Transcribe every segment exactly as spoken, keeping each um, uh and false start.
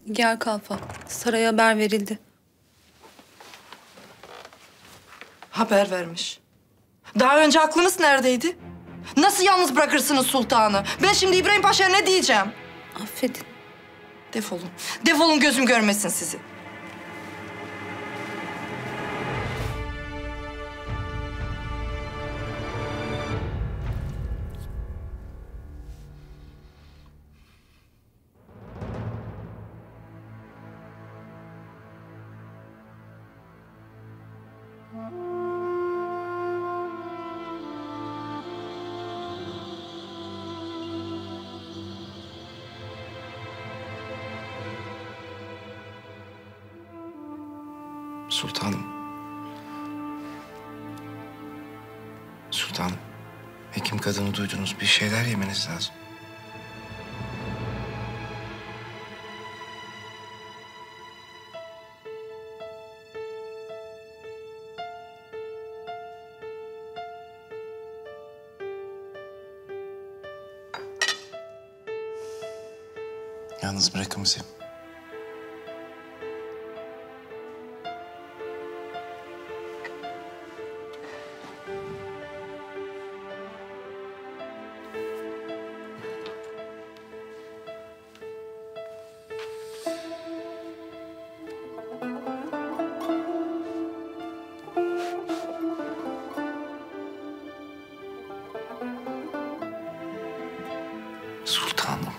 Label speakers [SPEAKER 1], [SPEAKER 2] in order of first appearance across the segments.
[SPEAKER 1] Gel Kalfa. Saraya haber verildi.
[SPEAKER 2] Haber vermiş. Daha önce aklınız neredeydi? Nasıl yalnız bırakırsınız sultanı? Ben şimdi İbrahim Paşa'ya ne diyeceğim?
[SPEAKER 1] Affedin.
[SPEAKER 2] Defolun. Defolun, gözüm görmesin sizi.
[SPEAKER 3] Sultanım. Sultanım. Hekim kadını duydunuz. Bir şeyler yemeniz lazım. Yalnız bırakın bizi. Sultanım.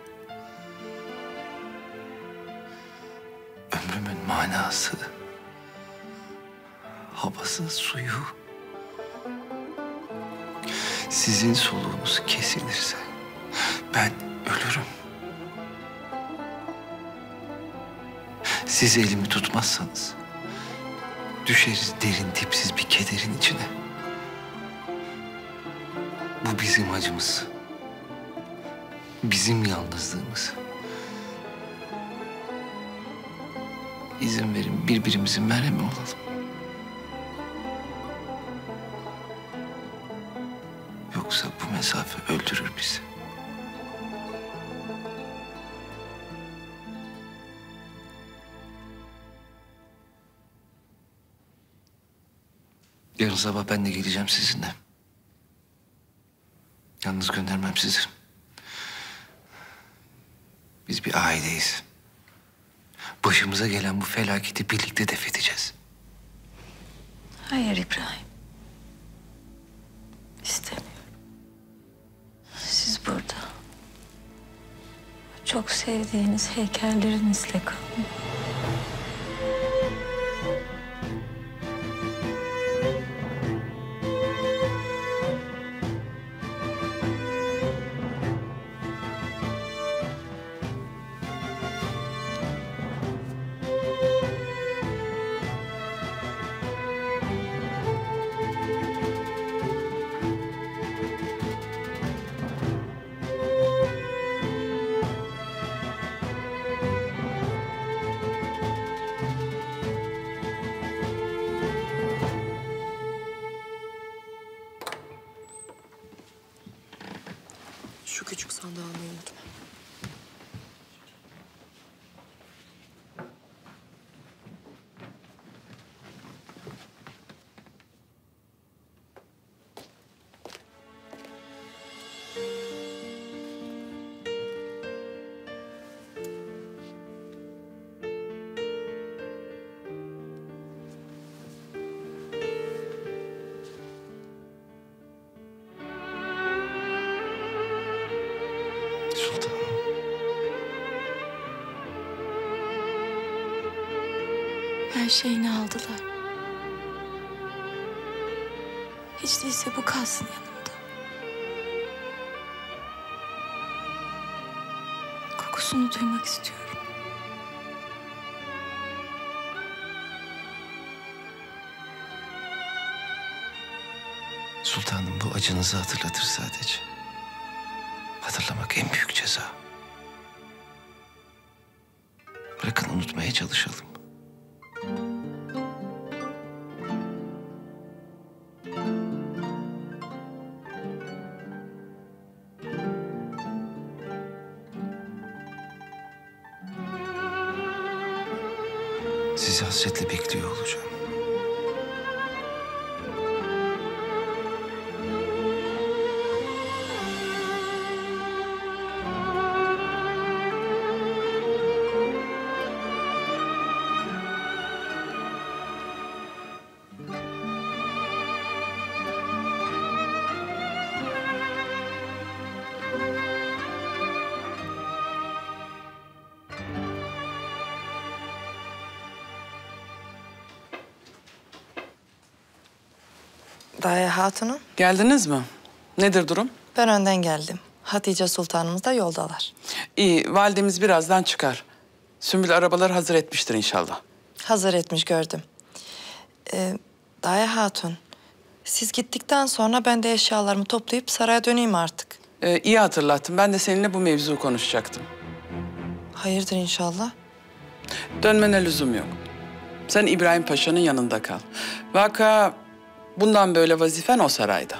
[SPEAKER 3] Ömrümün manası, havası, suyu. Sizin soluğunuz kesilirse ben ölürüm. Siz elimi tutmazsanız düşeriz derin dipsiz bir kederin içine. Bu bizim acımız. Bizim yalnızlığımız. İzin verin birbirimizin merhemi olalım. Yoksa bu mesafe öldürür bizi. Yarın sabah ben de geleceğim sizinle. Yalnız göndermem sizi. Biz bir aileyiz. Başımıza gelen bu felaketi birlikte def edeceğiz.
[SPEAKER 4] Hayır İbrahim. İstemiyorum. Siz burada çok sevdiğiniz heykellerinizle kalın.
[SPEAKER 2] Şu küçük sandığı almayı unutma.
[SPEAKER 3] Sultanım.
[SPEAKER 4] Her şeyini aldılar. Hiç değilse bu kalsın yanımda. Kokusunu duymak istiyorum.
[SPEAKER 3] Sultanım, bu acınızı hatırlatır sadece. Hatırlamak en büyük ceza. Bırakın unutmaya çalışalım. Sizi hasretle bekliyor olacağım.
[SPEAKER 2] Daye Hatun'um,
[SPEAKER 5] Geldiniz mi? Nedir durum?
[SPEAKER 2] ben önden geldim. Hatice Sultanımız da yoldalar.
[SPEAKER 5] İyi, validemiz birazdan çıkar. Sümbül arabaları hazır etmiştir inşallah.
[SPEAKER 2] Hazır etmiş gördüm. Ee, Daye Hatun, siz gittikten sonra ben de eşyalarımı toplayıp saraya döneyim artık.
[SPEAKER 5] Ee, iyi hatırlattın. Ben de seninle bu mevzu konuşacaktım.
[SPEAKER 2] Hayırdır inşallah?
[SPEAKER 5] Dönmene lüzum yok. Sen İbrahim Paşa'nın yanında kal. Vaka bundan böyle vazifen o sarayda.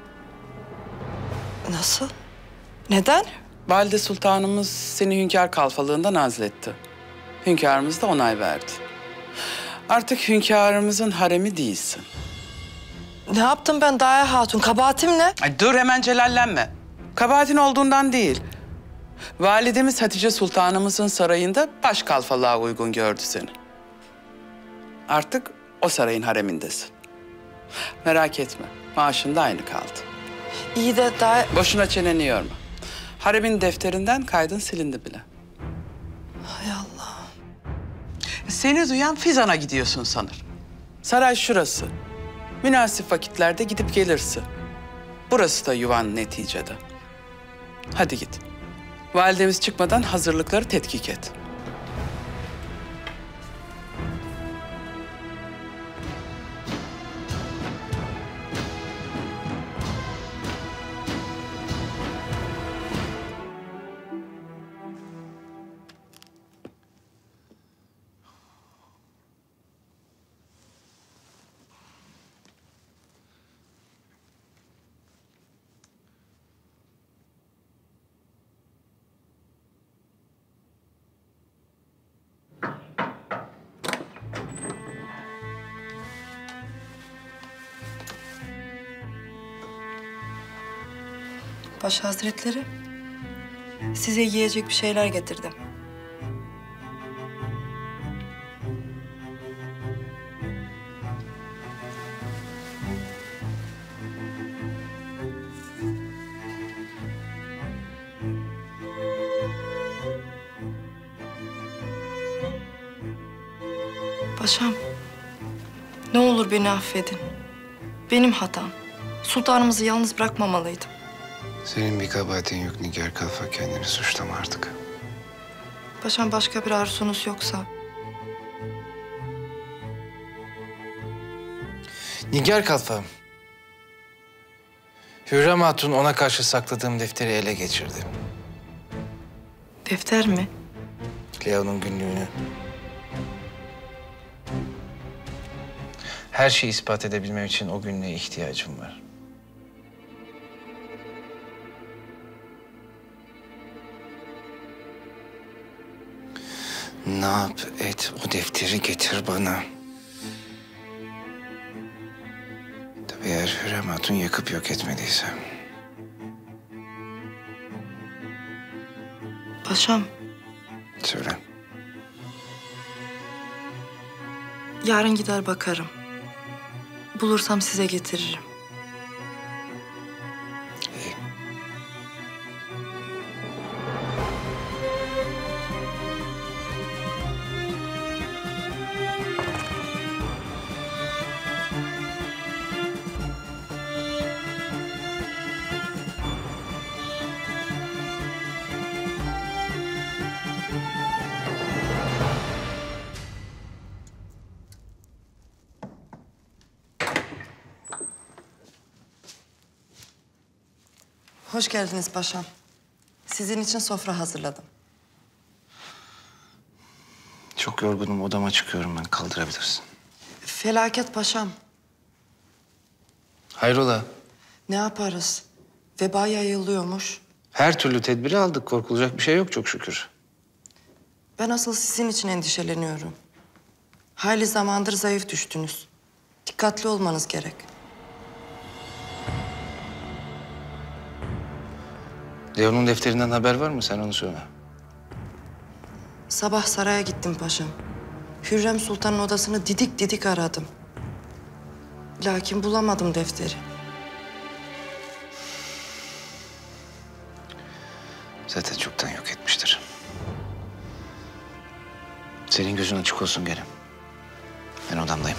[SPEAKER 2] Nasıl? Neden?
[SPEAKER 5] Valide Sultanımız seni hünkâr kalfalığından azletti. Hünkârımız da onay verdi. Artık hünkârımızın haremi değilsin.
[SPEAKER 2] Ne yaptım ben Daye Hatun? Kabahatim ne?
[SPEAKER 5] Ay dur hemen celallenme. Kabahatin olduğundan değil. Validemiz Hatice Sultanımızın sarayında baş kalfalığa uygun gördü seni. Artık o sarayın haremindesin. Merak etme, maaşın da aynı kaldı.
[SPEAKER 2] İyi de Daye...
[SPEAKER 5] Boşuna çeneni yorma. Haremin defterinden kaydın silindi bile.
[SPEAKER 2] Hay Allah.
[SPEAKER 5] Seni duyan Fizan'a gidiyorsun sanır. Saray şurası. Münasip vakitlerde gidip gelirsin. Burası da yuvan neticede. Hadi git. Validemiz çıkmadan hazırlıkları tetkik et.
[SPEAKER 2] Paşa Hazretleri, size yiyecek bir şeyler getirdim. Paşam, ne olur beni affedin. Benim hatam. Sultanımızı yalnız bırakmamalıydım.
[SPEAKER 3] Senin bir kabahatin yok Nigar Kalfa. Kendini suçlama artık.
[SPEAKER 2] Paşam başka bir arzunuz yoksa...
[SPEAKER 3] Nigar Kalfa. Hürrem Hatun ona karşı sakladığım defteri ele geçirdi.
[SPEAKER 2] Defter mi?
[SPEAKER 3] Leo'nun günlüğünü. Her şeyi ispat edebilmem için o günlüğe ihtiyacım var. Ne yap et, o defteri getir bana. Tabii eğer Hürrem Hatun yakıp yok etmediyse.
[SPEAKER 2] Paşam,
[SPEAKER 3] Söyle.
[SPEAKER 2] yarın gider bakarım. Bulursam size getiririm.
[SPEAKER 3] İyi.
[SPEAKER 2] Hoş geldiniz paşam. Sizin için sofra hazırladım.
[SPEAKER 3] Çok yorgunum, odama çıkıyorum ben. Kaldırabilirsin.
[SPEAKER 2] Felaket paşam.
[SPEAKER 3] Hayrola?
[SPEAKER 2] Ne yaparız? Veba yayılıyormuş.
[SPEAKER 3] Her türlü tedbiri aldık. Korkulacak bir şey yok çok şükür.
[SPEAKER 2] Ben asıl sizin için endişeleniyorum. Hayli zamandır zayıf düştünüz. Dikkatli olmanız gerek.
[SPEAKER 3] Leon'un defterinden haber var mı? Sen onu söyle.
[SPEAKER 2] Sabah saraya gittim paşam. Hürrem Sultan'ın odasını didik didik aradım. Lakin bulamadım defteri.
[SPEAKER 3] Zaten çoktan yok etmiştir. Senin gözün açık olsun gene. Ben odamdayım.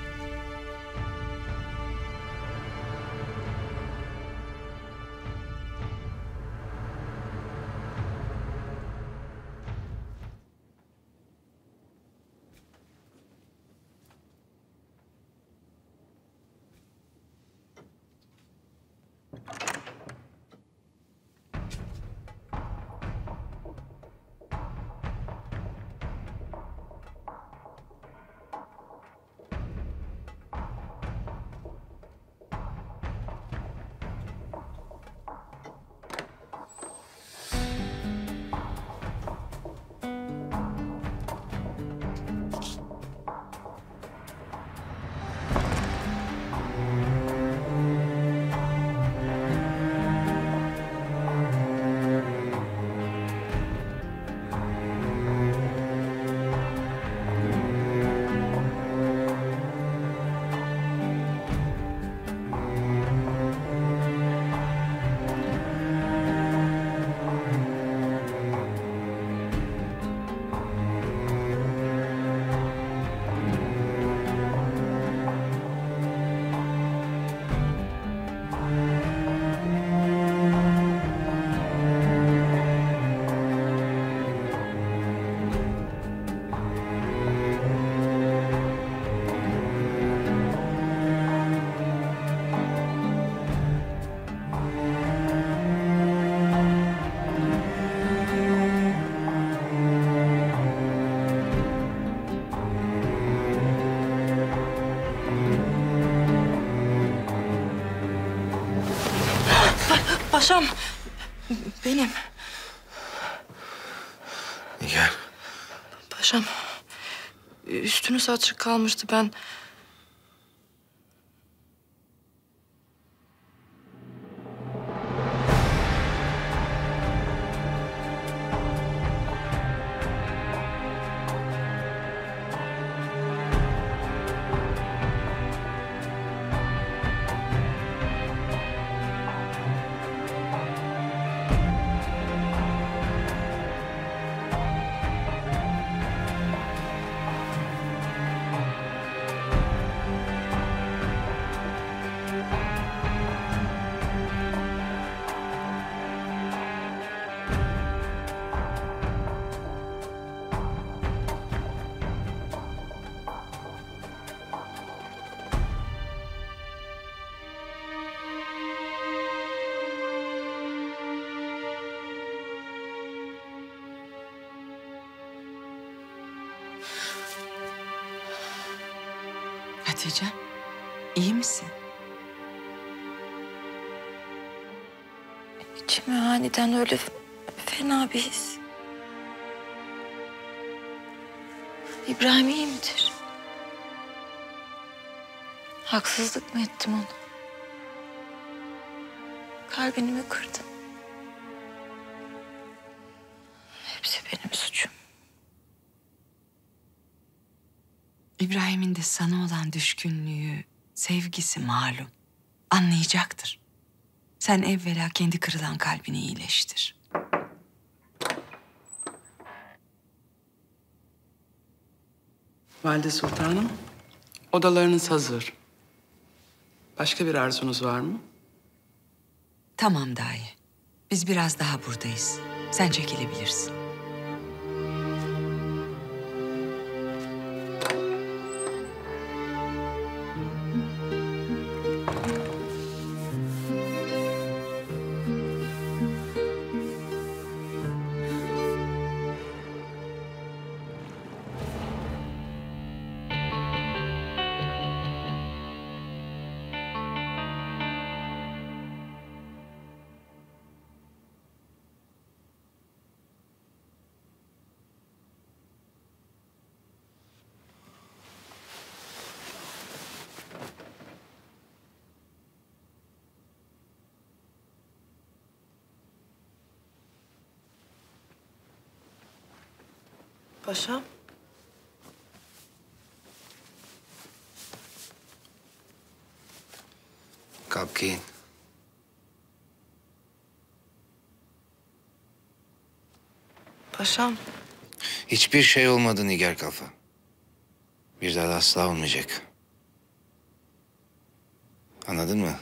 [SPEAKER 2] Paşam, benim.
[SPEAKER 3] Nigar.
[SPEAKER 2] Paşam, üstünüz açık kalmıştı ben.
[SPEAKER 6] Hatice, iyi misin?
[SPEAKER 4] İçime aniden öyle fena bir his. İbrahim iyi midir? Haksızlık mı ettim ona? Kalbini mi kırdım? Hepsi benim suçum.
[SPEAKER 6] İbrahim'in de sana olan düşkünlüğü, sevgisi malum. Anlayacaktır. Sen evvela kendi kırılan kalbini iyileştir.
[SPEAKER 5] Valide Sultanım, odalarınız hazır. Başka bir arzunuz var mı?
[SPEAKER 6] Tamam dahi. Biz biraz daha buradayız. Sen çekilebilirsin.
[SPEAKER 2] Paşam.
[SPEAKER 3] Kalk giyin.
[SPEAKER 2] Paşam.
[SPEAKER 3] Hiçbir şey olmadı Nigar Kalfa. Bir daha da asla olmayacak. Anladın mı?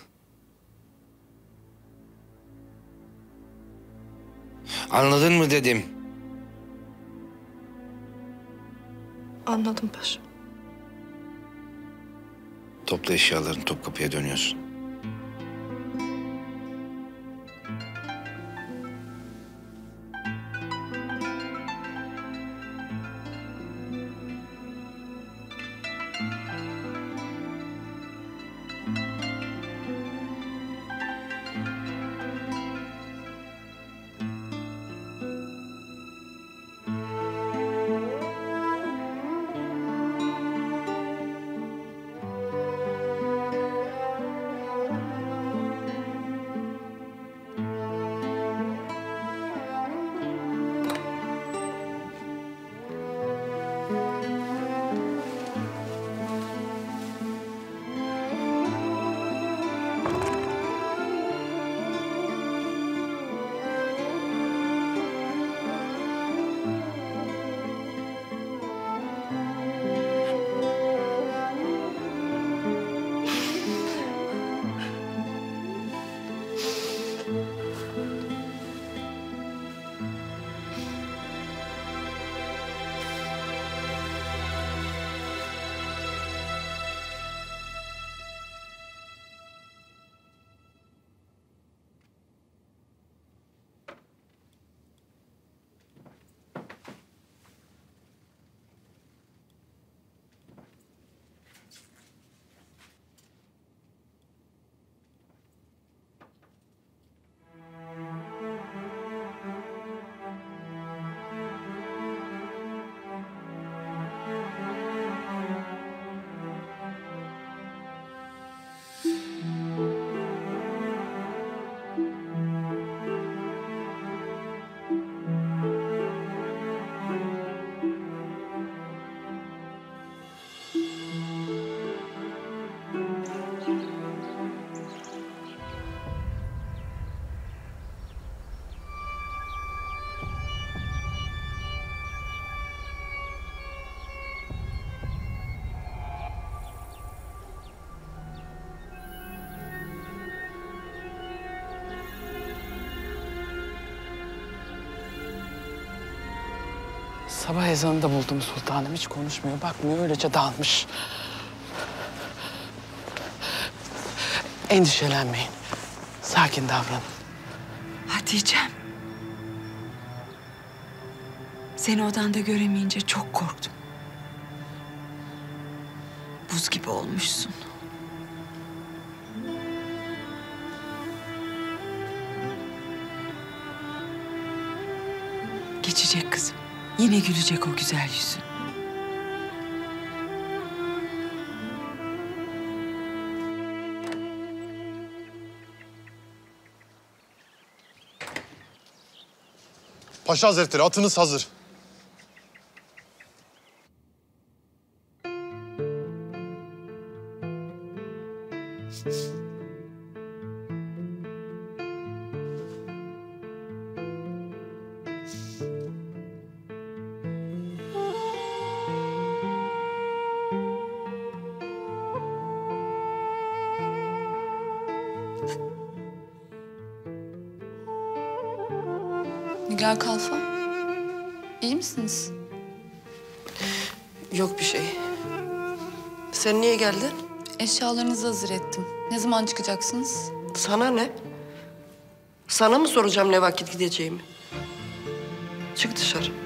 [SPEAKER 3] Anladın mı dedim.
[SPEAKER 2] Anladım paşam.
[SPEAKER 3] Topla eşyalarını, Topkapı'ya dönüyorsun.
[SPEAKER 5] Sabah ezanında buldum sultanım. Hiç konuşmuyor, bakmıyor. Öylece dalmış. Endişelenmeyin. Sakin davranın.
[SPEAKER 6] Hatice'm. Seni odanda göremeyince çok korktum. Buz gibi olmuşsun. Geçecek kızım. Yine gülecek o güzel yüzün.
[SPEAKER 7] Paşa Hazretleri, atınız hazır.
[SPEAKER 1] Nigar Kalfa, iyi misiniz?
[SPEAKER 2] Yok bir şey. Sen niye geldin?
[SPEAKER 1] Eşyalarınızı hazır ettim. Ne zaman çıkacaksınız?
[SPEAKER 2] Sana ne? Sana mı soracağım ne vakit gideceğimi? Çık dışarı.